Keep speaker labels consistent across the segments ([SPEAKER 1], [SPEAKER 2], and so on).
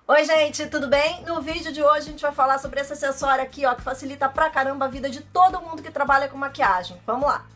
[SPEAKER 1] Oi gente, tudo bem? No vídeo de hoje a gente vai falar sobre esse acessório aqui, ó, que facilita pra caramba a vida de todo mundo que trabalha com maquiagem. Vamos lá!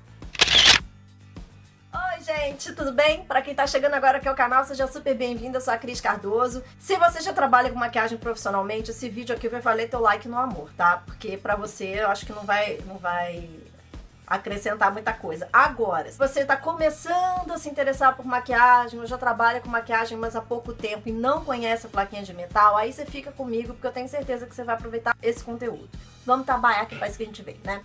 [SPEAKER 1] Oi gente, tudo bem? Pra quem tá chegando agora aqui ao canal, seja super bem-vindo, eu sou a Cris Cardoso. Se você já trabalha com maquiagem profissionalmente, esse vídeo aqui vai valer teu like no amor, tá? Porque pra você eu acho que não vai acrescentar muita coisa. Agora, se você tá começando a se interessar por maquiagem, ou já trabalha com maquiagem mas há pouco tempo e não conhece a plaquinha de metal, aí você fica comigo porque eu tenho certeza que você vai aproveitar esse conteúdo. Vamos trabalhar que faz que a gente vê, né?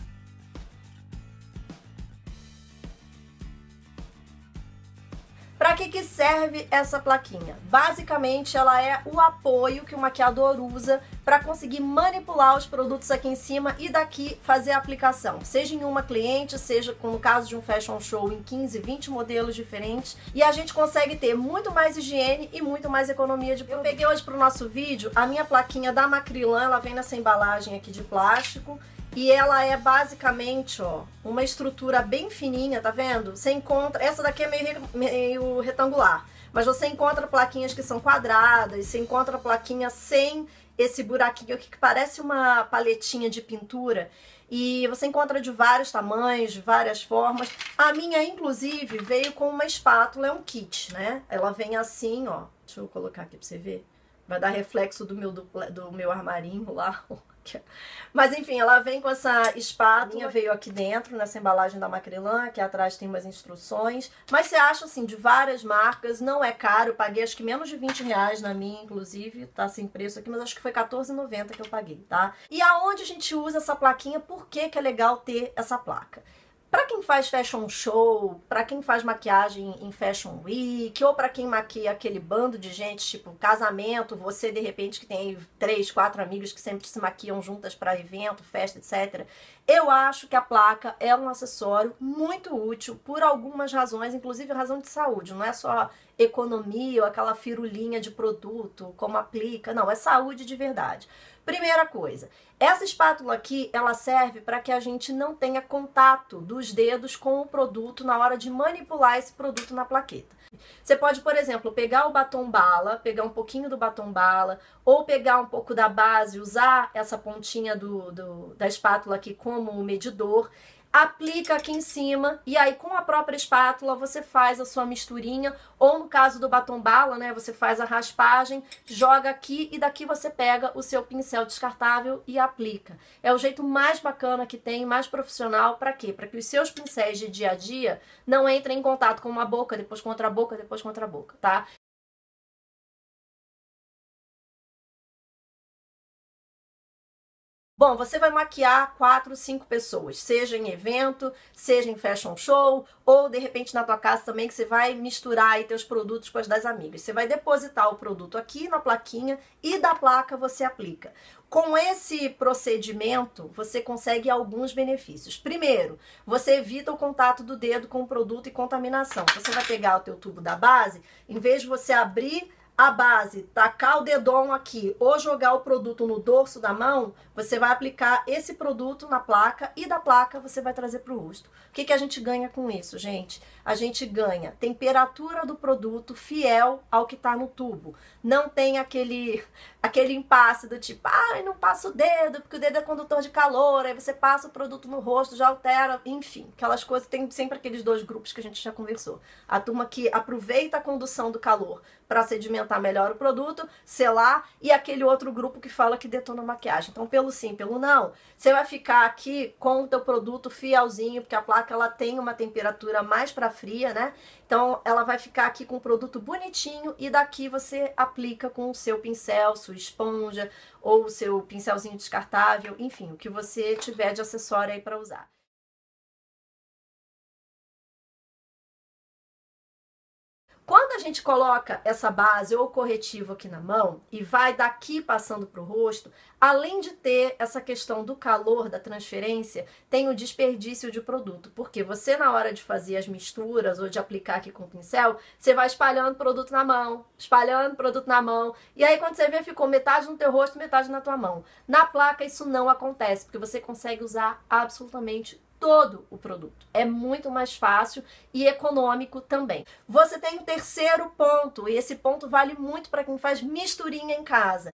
[SPEAKER 1] Para que serve essa plaquinha? Basicamente, ela é o apoio que o maquiador usa para conseguir manipular os produtos aqui em cima e daqui fazer a aplicação. Seja em uma cliente, seja no caso de um fashion show em 15, 20 modelos diferentes. E a gente consegue ter muito mais higiene e muito mais economia de produto. Eu peguei hoje para o nosso vídeo a minha plaquinha da Macrilan, ela vem nessa embalagem aqui de plástico. E ela é basicamente, ó, uma estrutura bem fininha, tá vendo? Você encontra, essa daqui é meio retangular, mas você encontra plaquinhas que são quadradas, você encontra plaquinha sem esse buraquinho aqui que parece uma paletinha de pintura. E você encontra de vários tamanhos, de várias formas. A minha, inclusive, veio com uma espátula, é um kit, né? Ela vem assim, ó, deixa eu colocar aqui pra você ver. Vai dar reflexo do meu armarinho lá. Mas enfim, ela vem com essa espátula, veio aqui dentro, nessa embalagem da Macrilan, aqui atrás tem umas instruções. Mas você acha assim, de várias marcas, não é caro, eu paguei acho que menos de 20 reais na minha, inclusive, tá sem preço aqui, mas acho que foi R$14,90 que eu paguei, tá? E aonde a gente usa essa plaquinha, por que é legal ter essa placa? Para quem faz fashion show, para quem faz maquiagem em fashion week, ou para quem maquia aquele bando de gente, tipo casamento, você de repente que tem 3, 4 amigas que sempre se maquiam juntas para evento, festa, etc. Eu acho que a placa é um acessório muito útil por algumas razões, inclusive razão de saúde. Não é só economia ou aquela firulinha de produto, como aplica, não, é saúde de verdade. Primeira coisa, essa espátula aqui, ela serve para que a gente não tenha contato dos dedos com o produto na hora de manipular esse produto na plaqueta. Você pode, por exemplo, pegar o batom bala, pegar um pouquinho do batom bala, ou pegar um pouco da base, usar essa pontinha da espátula aqui como medidor, aplica aqui em cima e aí com a própria espátula você faz a sua misturinha, ou no caso do batom bala, né, você faz a raspagem, joga aqui e daqui você pega o seu pincel descartável e aplica. É o jeito mais bacana que tem, mais profissional, para quê? Para que os seus pincéis de dia a dia não entrem em contato com uma boca, depois com outra boca, depois com outra boca, tá? Bom, você vai maquiar 4, 5 pessoas, seja em evento, seja em fashion show, ou de repente na tua casa também, que você vai misturar aí teus produtos com as das amigas. Você vai depositar o produto aqui na plaquinha e da placa você aplica. Com esse procedimento, você consegue alguns benefícios. Primeiro, você evita o contato do dedo com o produto e contaminação. Você vai pegar o teu tubo da base, em vez de você abrir a base, tacar o dedão aqui ou jogar o produto no dorso da mão, você vai aplicar esse produto na placa e da placa você vai trazer para o rosto. O que a gente ganha com isso, gente? A gente ganha temperatura do produto fiel ao que está no tubo. Não tem aquele impasse do tipo, ai, não passa o dedo, porque o dedo é condutor de calor, aí você passa o produto no rosto, já altera, enfim, aquelas coisas, tem sempre aqueles dois grupos que a gente já conversou. A turma que aproveita a condução do calor para sedimentar melhor o produto, selar, e aquele outro grupo que fala que detona a maquiagem. Então, pelo sim, pelo não, você vai ficar aqui com o teu produto fielzinho, porque a placa ela tem uma temperatura mais para fria, né? Então, ela vai ficar aqui com o produto bonitinho e daqui você aplica com o seu pincel, sua esponja ou o seu pincelzinho descartável, enfim, o que você tiver de acessório aí para usar. Quando a gente coloca essa base ou corretivo aqui na mão e vai daqui passando para o rosto, além de ter essa questão do calor, da transferência, tem o desperdício de produto. Porque você, na hora de fazer as misturas ou de aplicar aqui com o pincel, você vai espalhando produto na mão, e aí quando você vê, ficou metade no teu rosto, metade na tua mão. Na placa isso não acontece, porque você consegue usar absolutamente todo o produto. É muito mais fácil e econômico também. Você tem o terceiro ponto, e esse ponto vale muito para quem faz misturinha em casa.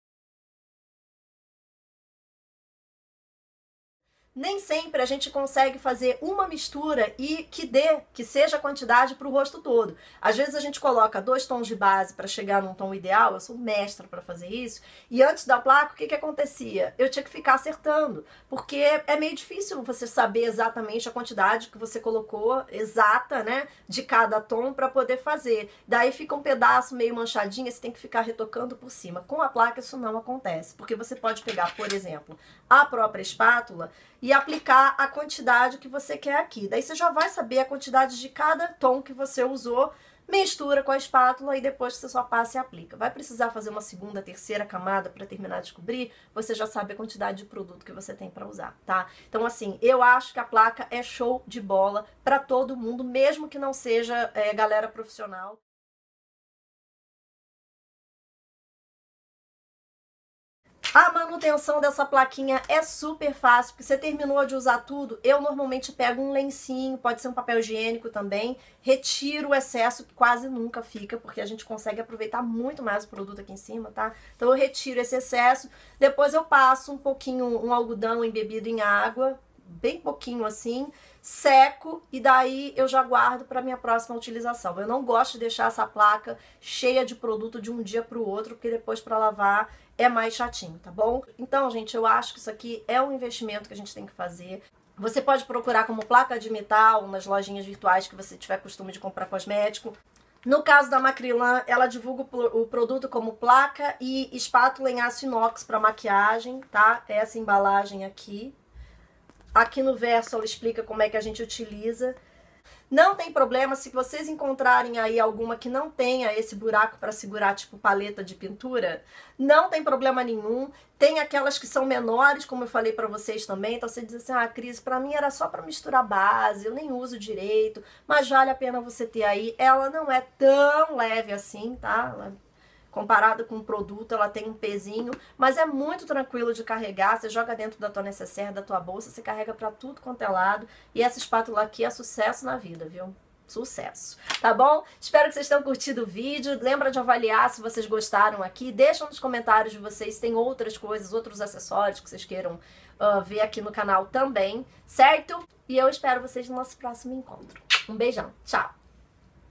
[SPEAKER 1] Nem sempre a gente consegue fazer uma mistura e que seja a quantidade para o rosto todo. Às vezes a gente coloca 2 tons de base para chegar num tom ideal, eu sou mestra para fazer isso, e antes da placa, o que acontecia? Eu tinha que ficar acertando, porque é meio difícil você saber exatamente a quantidade que você colocou, exata, né, de cada tom para poder fazer. Daí fica um pedaço meio manchadinho, você tem que ficar retocando por cima. Com a placa isso não acontece, porque você pode pegar, por exemplo, a própria espátula e aplicar a quantidade que você quer aqui. Daí você já vai saber a quantidade de cada tom que você usou, mistura com a espátula e depois você só passa e aplica. Vai precisar fazer uma segunda, terceira camada para terminar de cobrir, você já sabe a quantidade de produto que você tem para usar, tá? Então assim, eu acho que a placa é show de bola para todo mundo, mesmo que não seja galera profissional. A manutenção dessa plaquinha é super fácil, porque você terminou de usar tudo, eu normalmente pego um lencinho, pode ser um papel higiênico também, retiro o excesso, que quase nunca fica, porque a gente consegue aproveitar muito mais o produto aqui em cima, tá? Então eu retiro esse excesso, depois eu passo um pouquinho, um algodão embebido em água, bem pouquinho assim, seco e daí eu já guardo para minha próxima utilização. Eu não gosto de deixar essa placa cheia de produto de um dia para o outro, porque depois para lavar é mais chatinho, tá bom? Então, gente, eu acho que isso aqui é um investimento que a gente tem que fazer. Você pode procurar como placa de metal nas lojinhas virtuais que você tiver costume de comprar cosmético. No caso da Macrilan, ela divulga o produto como placa e espátula em aço inox para maquiagem, tá? Essa embalagem aqui. Aqui no verso ela explica como é que a gente utiliza. Não tem problema se vocês encontrarem aí alguma que não tenha esse buraco para segurar, tipo paleta de pintura, não tem problema nenhum. Tem aquelas que são menores, como eu falei para vocês também, então você diz assim, ah, Cris, para mim era só para misturar base, eu nem uso direito, mas vale a pena você ter aí. Ela não é tão leve assim, tá? Comparado com o produto, ela tem um pezinho, mas é muito tranquilo de carregar. Você joga dentro da tua necessaire, da tua bolsa, você carrega pra tudo quanto é lado. E essa espátula aqui é sucesso na vida, viu? Sucesso, tá bom? Espero que vocês tenham curtido o vídeo. Lembra de avaliar se vocês gostaram aqui. Deixa nos comentários de vocês se tem outras coisas, outros acessórios que vocês queiram ver aqui no canal também, certo? E eu espero vocês no nosso próximo encontro. Um beijão, tchau!